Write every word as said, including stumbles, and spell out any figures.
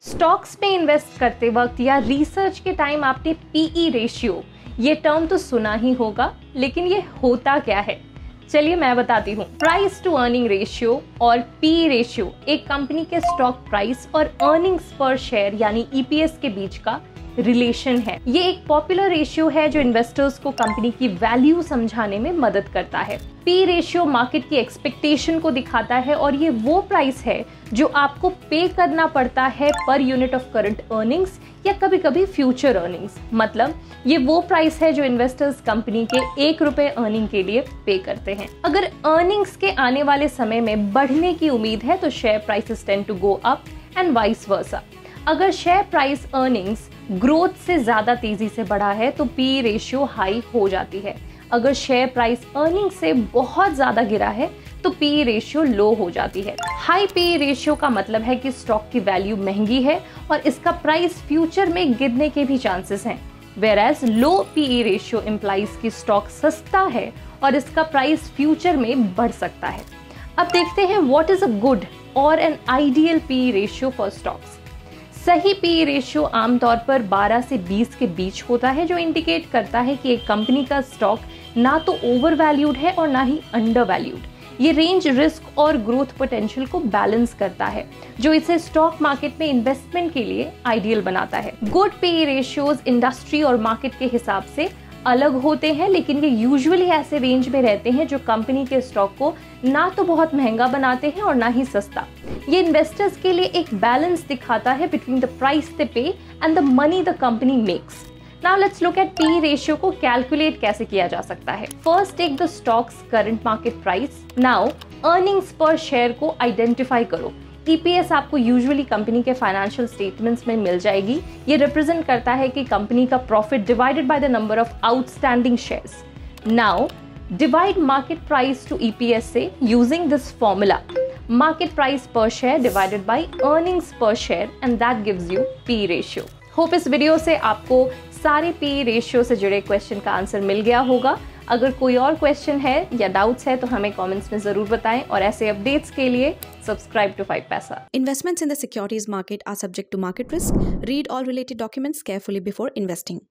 Stocks में invest करते वक्त या रिसर्च के टाइम आपने पीई रेशियो ये टर्म तो सुना ही होगा, लेकिन ये होता क्या है चलिए मैं बताती हूँ। प्राइस टू अर्निंग रेशियो और पी रेशियो एक कंपनी के स्टॉक प्राइस और अर्निंग्स पर शेयर यानी ईपीएस के बीच का रिलेशन है। ये एक पॉपुलर रेशियो है जो इन्वेस्टर्स को कंपनी की वैल्यू समझाने में मदद करता है। पी रेशियो मार्केट की एक्सपेक्टेशन को दिखाता है और ये वो प्राइस है जो आपको पे करना पड़ता है per unit of current earnings या कभी कभी फ्यूचर अर्निंग्स। मतलब ये वो प्राइस है जो इन्वेस्टर्स कंपनी के एक रुपए अर्निंग के लिए पे करते हैं। अगर अर्निंग्स के आने वाले समय में बढ़ने की उम्मीद है तो share prices tend to go up and vice versa. अगर शेयर प्राइस अर्निंग्स ग्रोथ से ज्यादा तेजी से बढ़ा है तो पी रेशियो हाई हो जाती है। अगर शेयर प्राइस अर्निंग से बहुत ज्यादा गिरा है तो पी रेशियो लो हो जाती है। हाई पी रेशियो का मतलब है कि स्टॉक की वैल्यू महंगी है और इसका प्राइस फ्यूचर में गिरने के भी चांसेस हैं। Whereas low P ratio implies कि स्टॉक सस्ता है और इसका प्राइस फ्यूचर में बढ़ सकता है। अब देखते हैं what is a good or an ideal P ratio for stocks. सही पी रेशियो आमतौर पर बारह से बीस के बीच होता है, जो इंडिकेट करता है कि एक कंपनी का स्टॉक ना तो ओवर वैल्यूड है और ना ही अंडर वैल्यूड। ये रेंज रिस्क और ग्रोथ पोटेंशियल को बैलेंस करता है, जो इसे स्टॉक मार्केट में इन्वेस्टमेंट के लिए आइडियल बनाता है। गुड पी रेशियोज इंडस्ट्री और मार्केट के हिसाब से अलग होते हैं, लेकिन ये यूजुअली ऐसे रेंज में रहते हैं जो कंपनी के स्टॉक को ना तो बहुत महंगा बनाते हैं और ना ही सस्ता। ये इन्वेस्टर्स के लिए एक बैलेंस दिखाता है between the price they pay and the money the company makes. Now let's look at P ratio को कैलकुलेट कैसे किया जा सकता है। First take the stock's current market price. Now earnings per share को आइडेंटिफाई करो। ईपीएस आपको usually company के फाइनेंशियल स्टेटमेंट्स में मिल जाएगी। ये रिप्रेजेंट करता है कि कंपनी का profit divided by the number of outstanding shares. Now divide market price to EPS से using this formula. Market price per share divided by earnings per share and that gives you P ratio. Hope इस video से आपको सारे P ratio से जुड़े question का answer मिल गया होगा। अगर कोई और क्वेश्चन है या डाउट्स है तो हमें कमेंट्स में जरूर बताएं और ऐसे अपडेट्स के लिए subscribe to five paisa. Investments in the securities market are subject to market risk. Read all related documents carefully before investing.